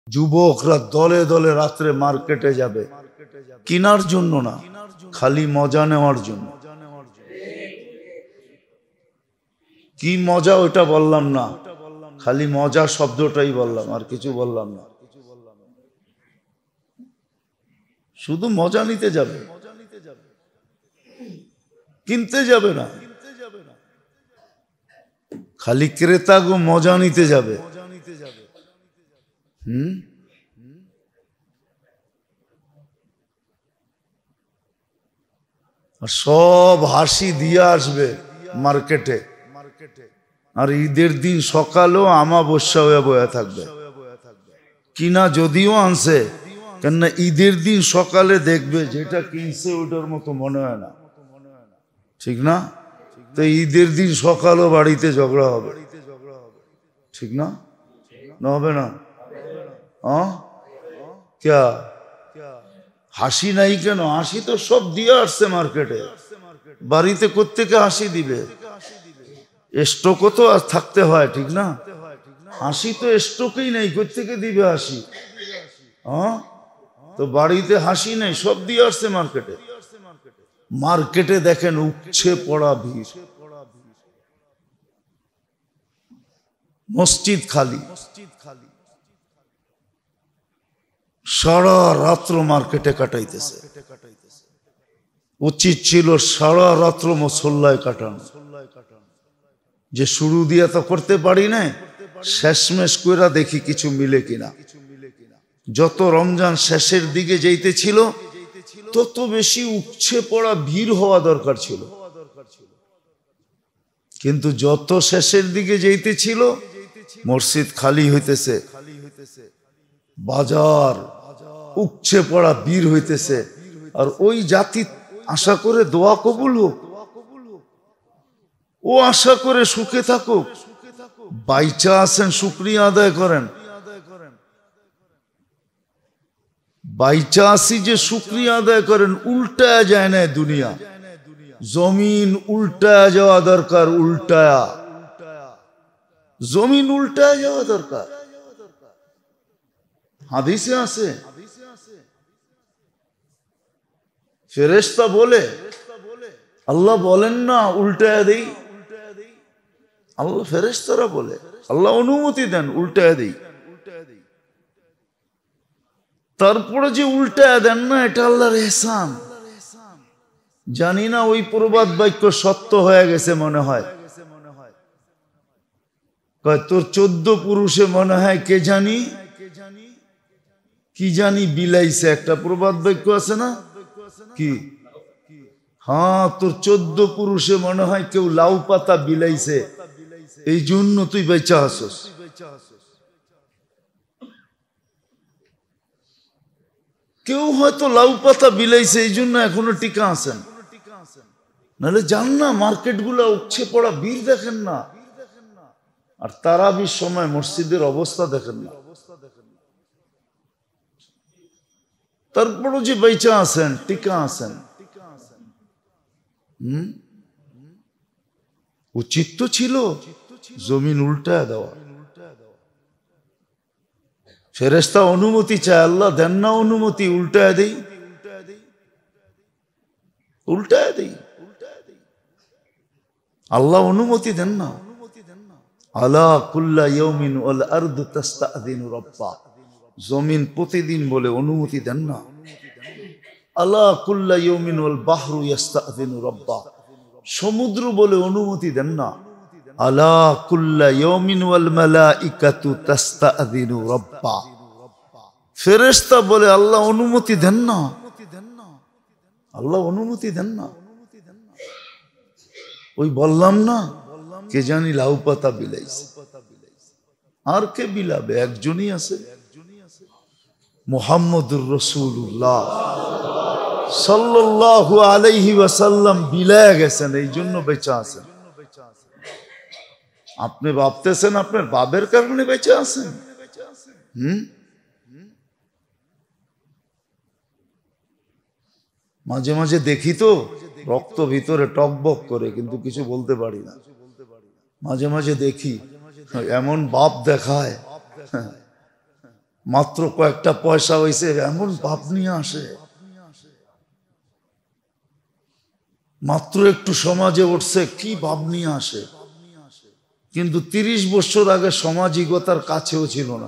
যুবকরা দলে দলে রাত্রে মার্কেটে যাবে, কেনার জন্য না, খালি মজা নেওয়ার জন্য। কি মজা ওটা বললাম না, খালি মজা শব্দটাই বললাম, আর কিছু বললাম না। শুধু মজা নিতে যাবে, কিনতে যাবে না। খালি ক্রেতা গো মজা নিতে যাবে। আর সব হাসি দিয়ে আসবে মার্কেটে, আর ঈদের দিন সকালেও আমাবস্যা হয়ে বয়ে থাকবে। কিনা যদিও আনছে, কেননা ঈদের দিন সকালে দেখবে যেটা কিনছে ওটার মতো মনে হয় না, ঠিক না? তো ঈদের দিন সকালও বাড়িতে ঝগড়া হবে, ঠিক না? না হবে না? ক্যা হাসি নাই কেন? হাসি তো সব দিয়ে আসছে মার্কেটে, বাড়িতে কোত্থেকে হাসি দিবে? স্টকও তো আর থাকতে হয়, ঠিক না? হাসি তো স্টকেই নেই, কোত্থেকে দিবে হাসি? তো বাড়িতে হাসি নেই, সব দিয়ে আসছে মার্কেটে। মার্কেটে দেখেন উপচে পড়া ভিড়, মসজিদ খালি, সারা রাত্র মার্কেটে কাটাইতেছে। উচিত ছিল সারা রাত্র মুসল্লায় কাটানো, যে শুরু দিয়া তো করতে পারি না, শেষমেশ কইরা দেখি কিছু মিলে কিনা। যত রমজান শেষের দিকে যাইতেছিল তত বেশি উপচে পড়া ভিড় হওয়া দরকার ছিল, কিন্তু যত শেষের দিকে যাইতেছিল মসজিদ খালি হইতেছে, বাজার উপচে পড়া ভিড় হইতেছে। আর ওই জাতি আশা করে দোয়া কবুল হোক, ও আশা করে সুখে থাকুক। বাইচা আছেন শুকরিয়া আদায় করেন, বাইচা আসি যে শুকরিয়া আদায় করেন। উল্টায়া যায় না দুনিয়া, জমিন উল্টায়া যাওয়া দরকার, উল্টায়া জমিন উল্টায়া যাওয়া দরকার। হাদিসে আছে, ফেরেশতা বলে, আল্লাহ বলেন না উল্টায়া দেই, আল্লাহ ফেরেশতারা বলে, আল্লাহ অনুমতি দেন উল্টায়া দেই। তারপরে যে উল্টায়া দেন না, এটা আল্লাহর ইহসান। জানি না ওই প্রবাদ বাক্য সত্য হয়ে গেছে মনে হয়। তোর 14 পুরুষে মনে হয় কে জানি কি জানি বিলাইছে, একটা প্রবাদ বাক্য আছে না কি? হ্যাঁ, তোর 14 পুরুষে মনে হয় কেউ লাউ পাতা বিলাইছে, এই জন্য তুই বেঁচে আসস। কেউ হয়তো লাউ পাতা বিলাইছে, এই জন্য এখনো টিকা আছেন, নাহলে যান না মার্কেট গুলা উঠছে পড়া ভিড় দেখেন না। আর তারাবির সময় মসজিদের অবস্থা দেখেন না। তারপরও যে বেঁচে আছেন, টিকা আছেন। উচিত তো ছিল জমিন উল্টায় দেওয়া। ফেরেশতা অনুমতি চায়, আল্লাহ দেন না অনুমতি, উল্টায় দেই, উল্টায় দেই। আল্লাহ অনুমতি দেন না। আলা কুল্লা ইয়াউমিন ওয়াল আরদু তাস্তাযিনু রাব্বা, জমিন প্রতিদিন বলে অনুমতি দেন না। আলা কুল্লা ইয়াউমিন ওয়াল বাহরু ইস্তাযিনু রাব্বা, সমুদ্র বলে অনুমতি দেন না। আলা কুল্লা ইয়াউমিন ওয়াল মালাইকাতু তাস্তাযিনু রাব্বা, ফেরেশতা বলে আল্লাহ অনুমতি দেন না, আল্লাহ অনুমতি দেন না। ওই বললাম না কে জানি লাউ পাতা বিলাইছে, আর কে বিলাবে? একজনই আছে, মুহাম্মদুর রাসূলুল্লাহ সাল্লাল্লাহু আলাইহি ওয়াসাল্লাম বিলায় গেছেন, এই জন্য বেঁচে আছেন। আপনি ভাবতেছেন আপনার বাবের কারণে বেঁচে আছেন? মাঝে মাঝে দেখি তো রক্ত ভিতরে টকবক করে, কিন্তু কিছু বলতে পারি না। মাঝে মাঝে দেখি এমন বাপ দেখায়, মাত্র কয়েকটা পয়সা হয়েছে এমন ভাব নিয়ে আসে, মাত্র একটু সমাজে উঠছে কি ভাব নিয়ে আসে, কিন্তু 30 বছর আগে সামাজিকতার কাছেও ছিল না।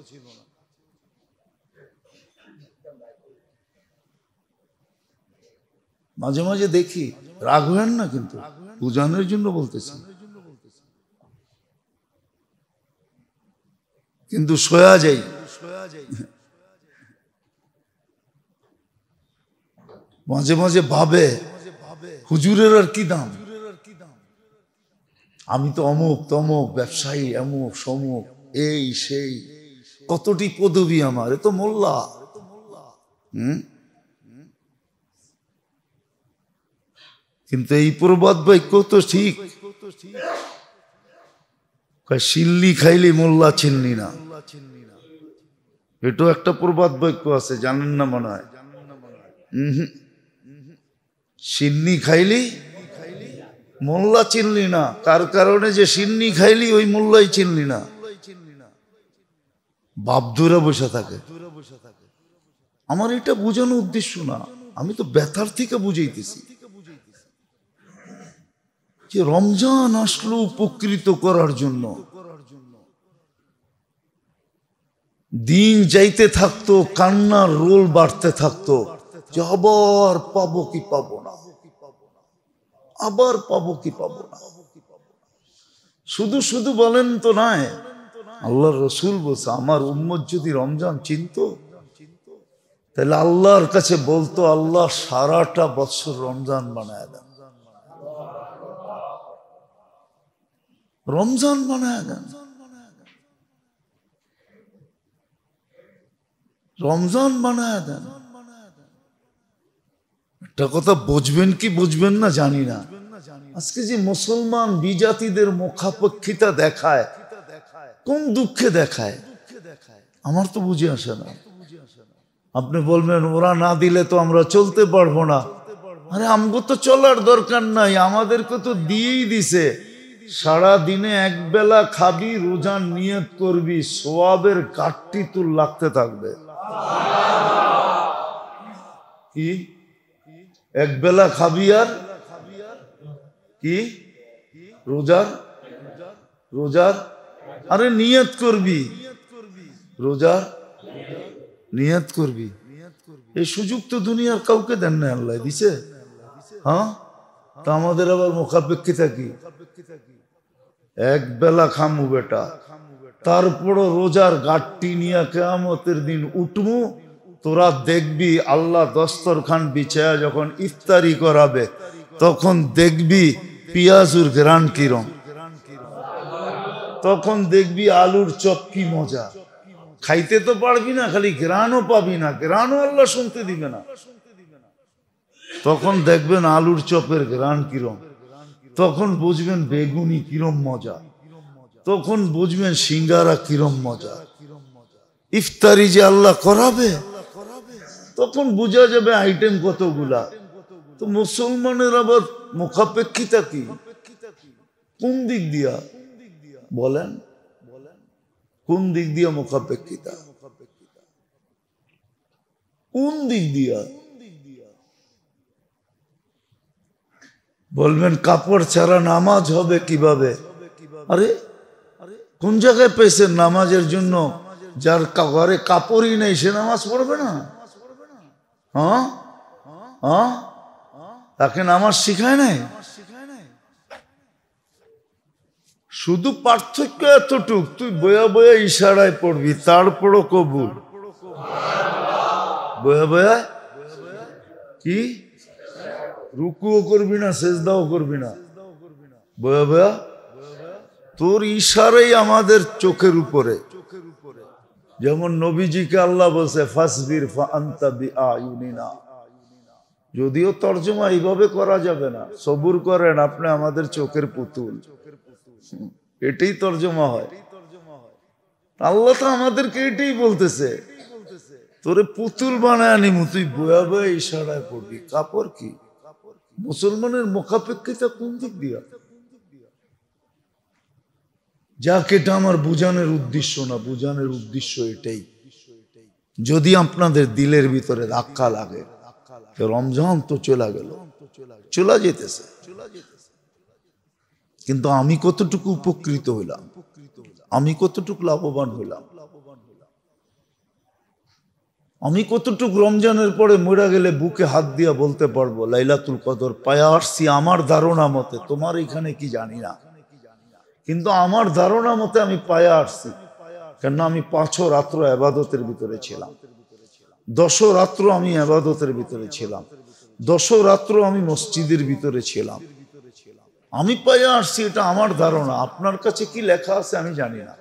মাঝে মাঝে দেখি, রাগ হয়েন না কিন্তু, বুঝানোর জন্য বলতেছি, কিন্তু সয়া যাই। মাঝে মাঝে ভাবে হুজুরের আর কি দাম, আমি তো অমুক তমুক ব্যবসায়ী, অমুক সমুক, এই সেই কতটি পদবী আমার, এ তো মোল্লা। কিন্তু এই প্রবাদ বাক্য তো ঠিক, শিল্লি খাইলি মোল্লা চিনলি না, এটাও একটা প্রবাদ বাক্য আছে, জানেন না মনে হয়? সিন্নি খাইলি মোল্লা চিনলি না, কার কারণে যে সিন্নি খাইলি ওই মোল্লাই চিনলি না, বাপ ধরে বসে থাকে। আমার এটা বোঝানোর উদ্দেশ্য না, আমি তো ব্যথার থেকে বুঝাইতেছি যে রমজান আসলো উপকৃত করার জন্য। দিন যাইতে থাকতো, কান্নার রোল বাড়তে থাকতো যে আবার পাবো কি পাবো না, আবার পাবো কি পাবো না। শুধু শুধু বলেন তো নয়, আল্লাহর রসুল বলছে আমার উম্মত যদি রমজান চিনতো তাহলে আল্লাহর কাছে বলতো আল্লাহ সারাটা বছর রমজান বানায় দেন, রমজান বানায় দেন, রমজান বানায় দেন। একটা কথা বুঝবেন কি বুঝবেন না জানি না, আজকে যে মুসলমান বিজাতিদের মুখাপেক্ষিতা দেখায়, কোন দুঃখে দেখায় আমার তো বুঝে আসে না। আপনি বলবেন ওরা না দিলে তো আমরা চলতে পারবো না, আরে আমগো তো চলার দরকার নাই, আমাদেরকে তো দিয়েই দিছে। সারা দিনে এক বেলা খাবি, রোজার নিয়ত করবি, সোয়াবের ঘাটতি তোর লাগতে থাকবে। কি এক বেলা খাবি আর কি রোজার, রোজার আরে নিয়ত করবি, রোজার নিয়ত করবি। এই সুযোগ তো দুনিয়ার কাউকে দেন না, আল্লাহ দিছে। হ্যাঁ, তা আমাদের আবার মুখাপেক্ষিতা কি? এক বেলা খামু বেটা, তারপরও রোজার ঘাটতি নিয়ে কিয়ামতের দিন উঠমু। তোরা দেখবি আল্লাহ দস্তরখান বিছায়া যখন ইফতারি করাবে তখন দেখবি পিয়াজুর ঘ্রাণ কিরম, তখন দেখবি আলুর চপ কি মজা। খাইতে তো পারবি না, খালি ঘ্রাণও পাবি না, ঘ্রাণও আল্লাহ শুনতে দিবে না। তখন দেখবেন আলুর চপের ঘ্রাণ কিরম, তখন বুঝবেন বেগুনি কিরম মজা, তখন বুঝবেন সিঙ্গারা কিরম মজা। ইফতারি যে আল্লাহ করাবে তখন বোঝা যাবে আইটেম কতগুলা। তো মুসলমানের আবার মুখাপেক্ষিতা কি, কোন দিক দিয়া বলেন, কোন দিক দিয়া মুখাপেক্ষিতা, কোন দিক দিয়া? বলবেন কাপড় ছাড়া নামাজ হবে কিভাবে? আরে কোন জায়গায় পেয়েছেন নামাজের জন্য? যার ঘরে কাপড়ই নেই সে নামাজ পড়বে না? হ্যাঁ হ্যাঁ, তাকে নামাজ শিখায় নাই। শুধু পার্থক্য এতটুক, তুই বয়া বয়া ইশারায় পড়বি, তারপরও কবুল। বয়া বয়া কি রুকুও করবি না, সেজদাও করবি না, বয়া বয়া তোর ইশারাই আমাদের চোখের উপরে। যেমন নবীজিকে আল্লাহ বলছে ফাসবির ফাআনতা বিআয়ুনিনা, যদিও তর্জমা এইভাবে করা যাবে না, সবুর করেন আপনি আমাদের চোখের পুতুল, এটাই তর্জমা হয়। আল্লাহ তো আমাদেরকে এটাই বলতেছে, তোরে পুতুল বানায় নিমু, তুই বয়া বয়া ইশারায় পড়বি। কাপড় কি? মুসলমানের মুখাপেক্ষিতা কোন দিক দিয়া? যাক, এটা আমার বুঝানোর উদ্দেশ্য না, বুঝানোর উদ্দেশ্য এটাই যদি আপনাদের দিলের ভিতরে ধাক্কা লাগে, রমজান তো চলে গেল, চলে যেতেছে, কিন্তু আমি কতটুকু উপকৃত হইলাম, আমি কতটুকু লাভবান হইলাম, আমি কতটুকু রমজানের পরে মরে গেলে বুকে হাত দিয়া বলতে পারবো লাইলাতুল কদর পায়া আসছি। আমার ধারণা মতে, তোমার এখানে কি জানি না, কিন্তু আমার ধারণা মতে আমি পায়া আসছি। কেন আমি 5 রাত্র ইবাদতের ভিতরে ছিলাম, 10 রাত্র আমি ইবাদতের ভিতরে ছিলাম, 10 রাত্র আমি মসজিদের ভিতরে ছিলাম, আমি পায়া আসছি, এটা আমার ধারণা। আপনার কাছে কি লেখা আছে আমি জানি না।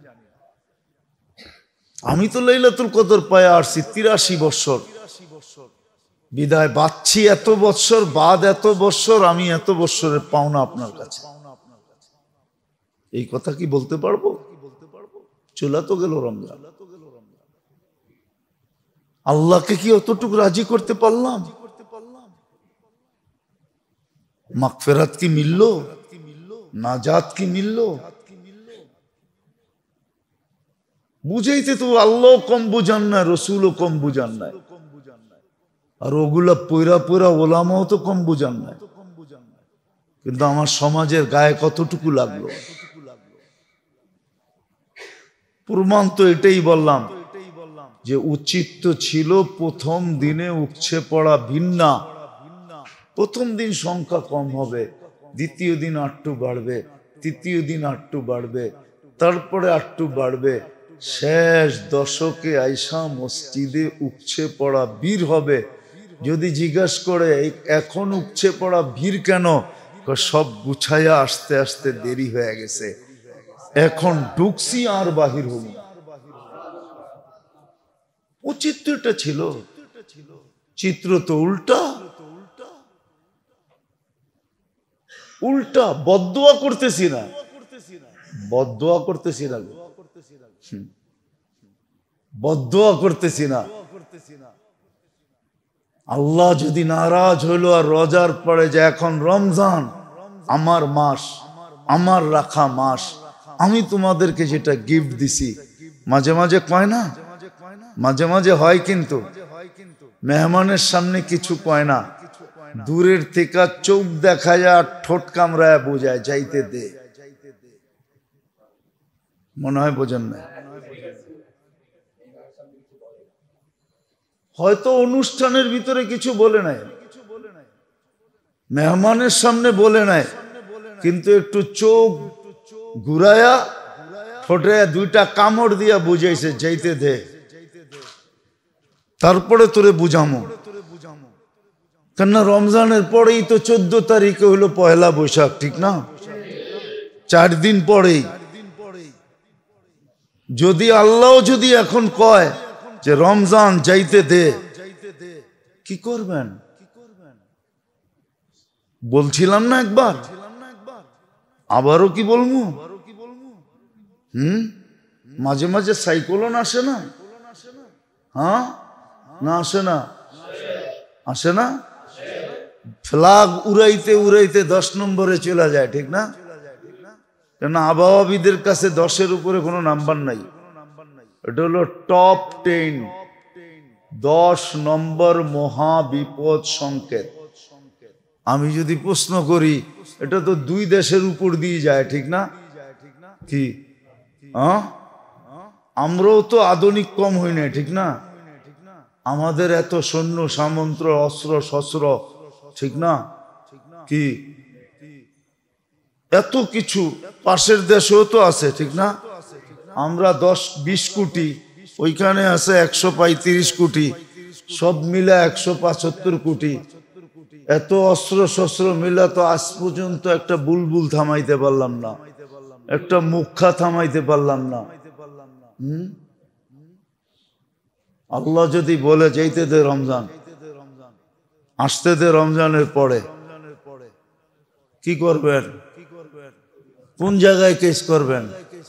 আমি তো লাইলাতুল কদর পায়া আসছি 83 বছর, বিদায় বাচ্ছি এত বছর বাদ, এত বছর আমি এত বছরের পাওনা আপনার কাছে। এই কথা কি বলতে পারবো? চলে তো গেল রমজান, আল্লাহকে কি অতটুকু রাজি করতে পারলাম? মাগফিরাত কি মিলল? নাজাত কি মিলল? বুঝাইতে তো আল্লাহ কম বুঝান না, রসুলও কম বুঝান নাই, আর ওগুলা পয়রা পয়রা ওলামাও তো কম বুঝান নাই। কিন্তু আমার সমাজের গায়ে কতটুকু লাগলো? প্রমাণ তো এটাই বললাম যে উচিত তো ছিল প্রথম দিনে উপচে পড়া ভিন্না। প্রথম দিন সংখ্যা কম হবে, দ্বিতীয় দিন আটটু বাড়বে, তৃতীয় দিন আটটু বাড়বে, তারপরে আটটু বাড়বে, শেষ দশকে আইসা মসজিদে উপচে পড়া ভিড় হবে। যদি জিজ্ঞাসা করে এখন উপচে পড়া ভিড় কেন, সব গুছাইয়া আসতে আসতে দেরি হয়ে গেছে, এখন ঢুকছি আর বাহির হব। উচিত তো এটা ছিল, চিত্র তো উল্টা। উল্টা বদদোয়া করতেছি না, বদদোয়া করতেছি না, বদদোয়া করতেছি না। আল্লাহ যদি নারাজ হইল আর রোজার পরে যে এখন রমজান আমার মাস, আমার রাখা মাস, আমি তোমাদেরকে যেটা গিফট দিছি, মাঝে মাঝে কয় না, মাঝে মাঝে হয়, কিন্তু মেহমানের সামনে কিছু কয় না, দূরের থেকে চোখ দেখা যায়, ঠোঁট কামড়ায় বোঝায় যাইতে দে। মনে হয় বোঝেন না? হয়তো অনুষ্ঠানের ভিতরে কিছু বলে নাই, মেহমানের সামনে বলে নাই, কিন্তু একটু চোখ ঘুরায়া ঠোঁটে 2টা কামড় দিয়া বুঝাইছে যাইতে দে, তারপরে তোরে বুঝামো। কেননা রমজানের পরেই তো 14 তারিখে হলো পয়লা বৈশাখ, ঠিক না? 4 দিন পরেই। যদি আল্লাহ যদি এখন কয় যে রমজান যাইতে দে, কি করবেন? বলছিলাম না একবার, আবারও কি বলবো? মাঝে মাঝে সাইক্লোন আসে না? হ্যাঁ না আসে না? আসে না? ফ্ল্যাগ উড়াইতে উড়াইতে 10 নম্বরে চলে যায়, ঠিক না? কেন আবহাওয়াবিদের কাছে 10-এর উপরে কোনো নাম্বার নাই। এটা হলো টপ 10, 10 নম্বর মহা বিপদ সংকেত। আমি যদি প্রশ্ন করি, এটা তো 2 দেশের উপর দিয়ে যায়, ঠিক না? কি আমরাও তো আধুনিক কম হই না, ঠিক না? আমাদের এত সৈন্য সামন্ত অস্ত্র শস্ত্র, ঠিক না? কি এত কিছু পাশের দেশেও তো আছে, ঠিক না? আমরা 10-20 কোটি, ওইখানে আছে 135 কোটি, সব মিলা 175 কোটি। এত অস্ত্র শস্ত্র মিলা তো আজ পর্যন্ত একটা বুলবুল থামাইতে পারলাম না, একটা মুখা থামাইতে পারলাম না। আল্লাহ যদি বলে যাইতে দে রমজান, আসতে দে রমজানের পরে, কি করবেন? কোন জায়গায় কেস করবেন?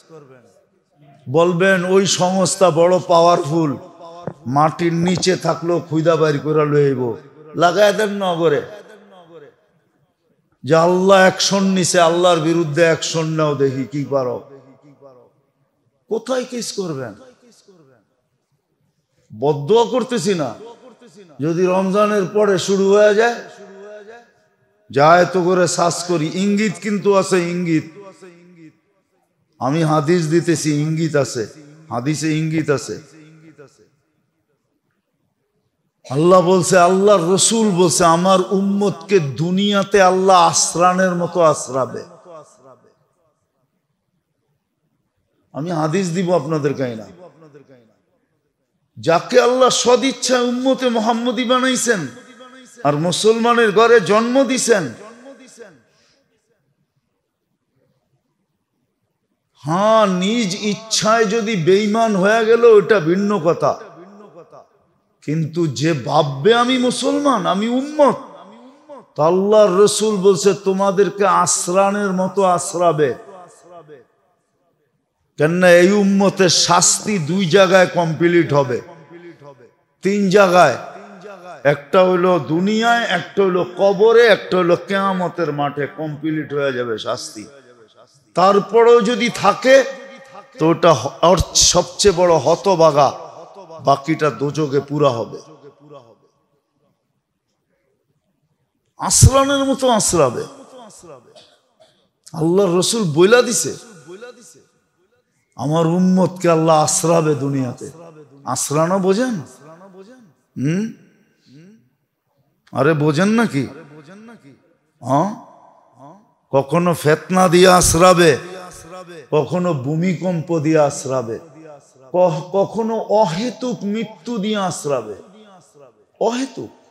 বলবেন ওই সংস্থা বড় পাওয়ারফুল, মাটির নিচে থাকলেও খুদা বাইর করে লইব, লাগায় দেন নগরে যে আল্লাহ অ্যাকশন নিছে, আল্লাহর বিরুদ্ধে অ্যাকশন নাও, দেখি কি পারো। কোথায় কেস করবেন? বদদোয়া করতেছি না, যদি রমজানের পরে শুরু হয়ে যায়, যায় তো করে শ্বাস করি। ইঙ্গিত কিন্তু আছে, ইঙ্গিত। আমি হাদিস দিতেছি, ইঙ্গিত আছে, হাদিসে ইঙ্গিত আছে। আল্লাহ বলছে, আল্লাহর রসুল বলছে, আমার উম্মতকে দুনিয়াতে আল্লাহ আশ্রানের মতো আশ্রাবে। আমি হাদিস দিব আপনাদের কাছে না। যাকে আল্লাহ সদিচ্ছায় উম্মতে মুহাম্মদী বানাইছেন আর মুসলমানের ঘরে জন্ম দিছেন, হ্যাঁ, নিজ ইচ্ছায় যদি বেঈমান হয়ে গেল ওটা ভিন্ন কথা, কিন্তু যে ভাববে আমি মুসলমান, আমি উম্মত, তো আল্লাহর রসুল বলছে তোমাদেরকে আশ্রানের মতো আশ্রাবে। কেননা এই উম্মতের শাস্তি দুই জায়গায় কমপ্লিট হবে, তিন জায়গায়। একটা হইলো দুনিয়ায়, একটা হইলো কবরে, একটা হইলো কিয়ামতের মাঠে কমপ্লিট হয়ে যাবে শাস্তি। তারপরেও যদি থাকে তো ওটা সবচেয়ে বড় হতভাগা, বাকিটা দোজখে পুরা হবে। আশ্রানের মতো আশ্রাবে। আল্লাহর রসুল বইলা দিছে, আমার উম্মতকে আল্লাহ আশ্রাবে দুনিয়াতে। আশ্রানো বোঝেন? আরে বোঝেন নাকি? হ্যাঁ, কখনো ফেতনা দিয়ে আশ্রাবে, কখনো ভূমিকম্প দিয়ে আশ্রাবে, কখনো অহেতুক মৃত্যু দিয়ে আশ্রাবে। অহেতুক